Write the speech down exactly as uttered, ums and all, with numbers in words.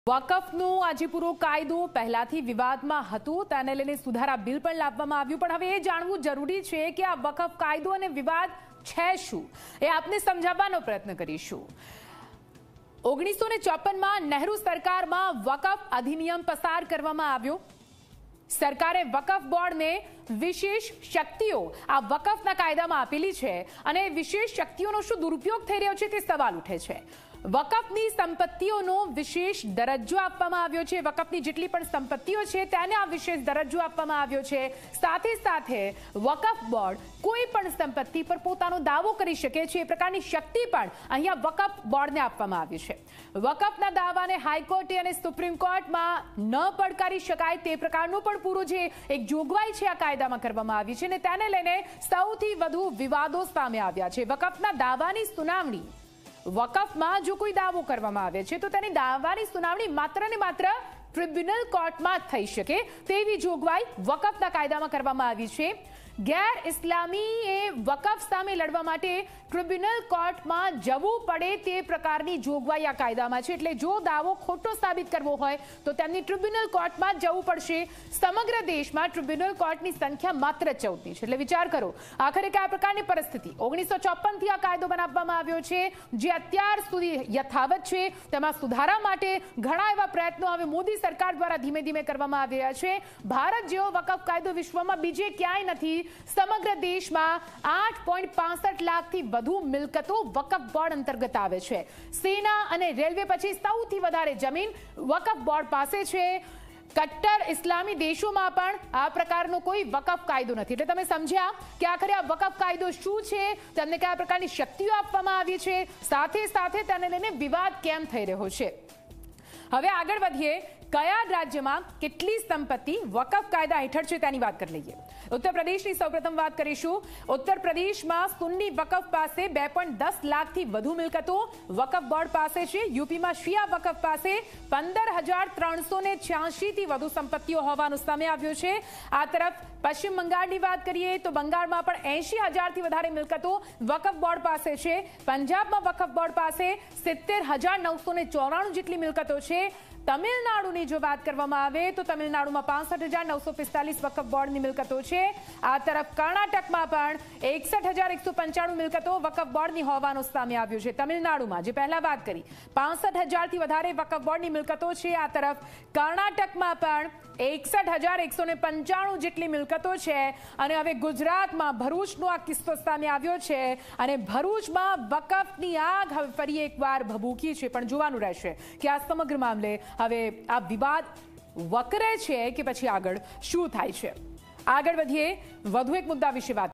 વકફનો આજે પૂરો કાયદો પહેલાથી વિવાદમાં હતો, તેને લઈને સુધારા બિલ પણ લાવવામાં આવ્યું, પણ હવે એ જાણવું જરૂરી છે કે આ વકફ કાયદો અને વિવાદ છે શું, એ આપને સમજાવવાનો પ્રયત્ન કરીશું। ઓગણીસો ને ચોપનમાં નહેરુ સરકારમાં વકફ અધિનિયમ પસાર કરવામાં આવ્યો। સરકારે વકફ બોર્ડને વિશેષ શક્તિઓ આ વકફના કાયદામાં આપેલી છે અને વિશેષ શક્તિઓનો શું દુરુપયોગ થઈ રહ્યો છે તે સવાલ ઉઠે છે। વકફની સંપત્તિઓનો વિશેષ દરજ્જો આપવામાં આવ્યો છે, વકફની જેટલી પણ સંપત્તિઓ છે તેને આ વિશેષ દરજ્જો આપવામાં આવ્યો છે। સાથે સાથે વકફ બોર્ડ કોઈ પણ સંપત્તિ પર પોતાનો દાવો કરી શકે છે, એ પ્રકારની શક્તિ પણ અહીંયા વકફ બોર્ડને આપવામાં આવી છે। વકફના દાવાને હાઈકોર્ટે અને સુપ્રીમ કોર્ટમાં ન પડકારી શકાય તે પ્રકારનું પણ પૂરું જે એક જોગવાઈ છે આ કાયદામાં કરવામાં આવી છે અને તેને લઈને સૌથી વધુ વિવાદો સામે આવ્યા છે। વકફના દાવાની સુનાવણી, વકફમાં જો કોઈ દાવો કરવામાં આવે છે તો તેની દાવાની સુનાવણી માત્ર ને માત્ર ટ્રિબ્યુનલ કોર્ટમાં જ થઈ શકે તેવી જોગવાઈ વકફના કાયદામાં કરવામાં આવી છે। ગેર ઇસ્લામીએ વકફ સામે લડવા માટે ટ્રિબ્યુનલ કોર્ટમાં જવું પડે તે પ્રકારની જોગવાઈ આ કાયદામાં છે, એટલે જો દાવો ખોટો સાબિત કરવો હોય તો તેમની ટ્રિબ્યુનલ કોર્ટમાં જવું પડશે। સમગ્ર દેશમાં ટ્રિબ્યુનલ કોર્ટની સંખ્યા માત્ર ચૌદની છે, એટલે વિચાર કરો આખરે કયા પ્રકારની પરિસ્થિતિ। ઓગણીસો ચોપન થી આ કાયદો બનાવવામાં આવ્યો છે, જે અત્યાર સુધી યથાવત છે। તેમાં સુધારા માટે ઘણા એવા પ્રયત્નો હવે મોદી સરકાર દ્વારા ધીમે ધીમે કરવામાં આવી રહ્યા છે। ભારત જેવો વકફ કાયદો વિશ્વમાં બીજે ક્યાંય નથી। સમગ્ર દેશમાં આઠ પોઈન્ટ પાસઠ લાખથી વધુ મિલકતો વકફ બોર્ડ અંતર્ગત આવે છે। સેના અને રેલવે પછી સૌથી વધારે જમીન વકફ બોર્ડ પાસે છે। કટ્ટર ઇસ્લામી દેશોમાં પણ આ પ્રકારનો કોઈ વકફ કાયદો નથી, એટલે તમે સમજ્યા કે આખરે આ વકફ કાયદો શું છે, તેમને કયા પ્રકારની શક્તિઓ આપવામાં આવી છે, સાથે સાથે તેને લઈને વિવાદ કેમ થઈ રહ્યો છે। હવે આગળ વધીએ, કયા રાજ્યમાં કેટલી સંપત્તિ વકફ કાયદા હેઠળ છે તેની વાત કરી લઈએ। ઉત્તર પ્રદેશની સૌપ્રથમ વાત કરીશું। ઉત્તર પ્રદેશમાં સુન્ની વકફ પાસે બે પોઈન્ટ દસ લાખથી વધુ મિલકતો વકફ બોર્ડ પાસે છે। યુપીમાં શિયા વકફ પાસે પંદર હજાર ત્રણસો ને છ્યાસી થી વધુ સંપત્તિઓ હોવાનું સામે આવ્યું છે। આ તરફ પશ્ચિમ બંગાળની વાત કરીએ તો બંગાળમાં પણ એસી હજારથી વધારે મિલકતો વકફ બોર્ડ પાસે છે। પંજાબમાં વકફ બોર્ડ પાસે સિત્તેર હજાર નવસો ને ચોરાણું જેટલી મિલકતો છે। તમિલનાડુની જો વાત કરવામાં આવે તો તમિલનાડુમાં પાસઠ હજાર નવસો પિસ્તાલીસ વકફ બોર્ડની મિલકતો છે। આ તરફ કર્ણાટકમાં પણ એકસઠ હજાર એકસો પંચાણું મિલકતો વકફ બોર્ડની હોવાનું સામે આવ્યું છે। તમિલનાડુમાં જે પહેલા વાત કરી પાસઠ હજારથી વધારે વકફ બોર્ડની મિલકતો છે। આ તરફ કર્ણાટકમાં પણ એકસઠ હજાર એકસો ને પંચાણું જેટલી મિલકતો છે। અને હવે ગુજરાતમાં ભરૂચનો આ કિસ્સો સામે આવ્યો છે અને ભરૂચમાં વકફની આગ હવે ફરી એકવાર ભભૂકી છે, પણ જોવાનું રહેશે કે આ સમગ્ર મામલે હવે આ વિવાદ વકરે છે કે પછી આગળ શું થાય છે। આગળ વધીએ, વધુ એક મુદ્દા વિશે વાત